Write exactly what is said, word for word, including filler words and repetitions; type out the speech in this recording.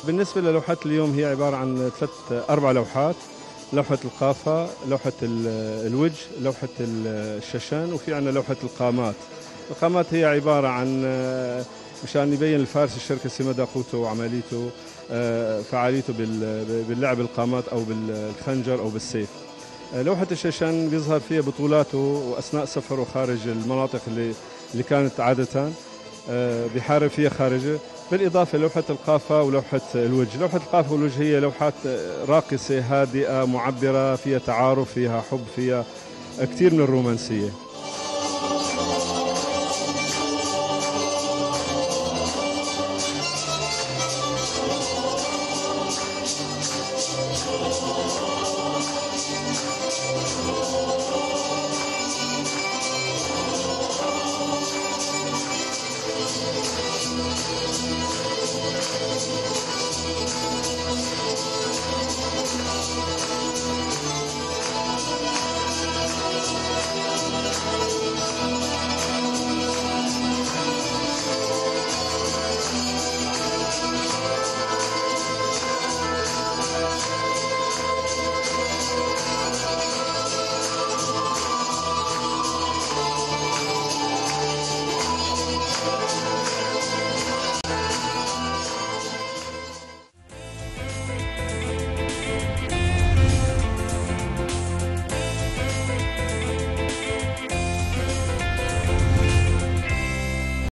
بالنسبة للوحات اليوم هي عبارة عن ثلاث أربع لوحات: لوحة القافة، لوحة الوجه، لوحة الشاشان، وفي عندنا لوحة القامات. القامات هي عبارة عن مشان يبين الفارس الشركسي سمة قوته وعمليته، فعاليته باللعب القامات أو بالخنجر أو بالسيف. لوحة الشاشان بيظهر فيها بطولاته وأثناء سفره خارج المناطق اللي اللي كانت عادة بيحارب فيها خارجه. بالإضافة لوحة القافة ولوحة الوجه. لوحة القافة والوجه هي لوحات راقصة هادئة معبرة، فيها تعارف، فيها حب، فيها كثير من الرومانسية.